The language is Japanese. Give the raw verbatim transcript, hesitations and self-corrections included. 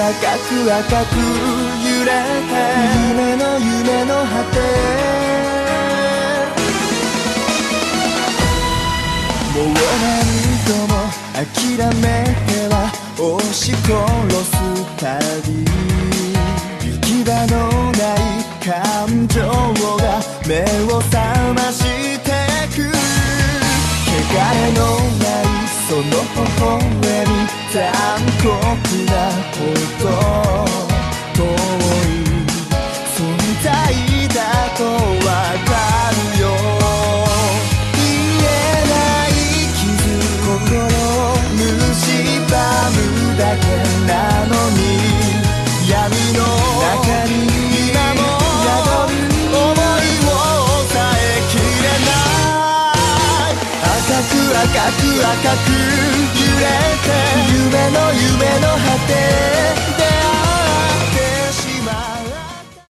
赤く赤く揺れて夢の夢の果てもう何度も諦めては押し殺す旅行き場のない感情が目を覚ましてく汚れのないその微笑み残酷なほど遠い存在だとわかるよ言えない傷心を蝕むだけなのに闇の中に今も宿る想いを抑えきれない赤く赤く赤く揺れて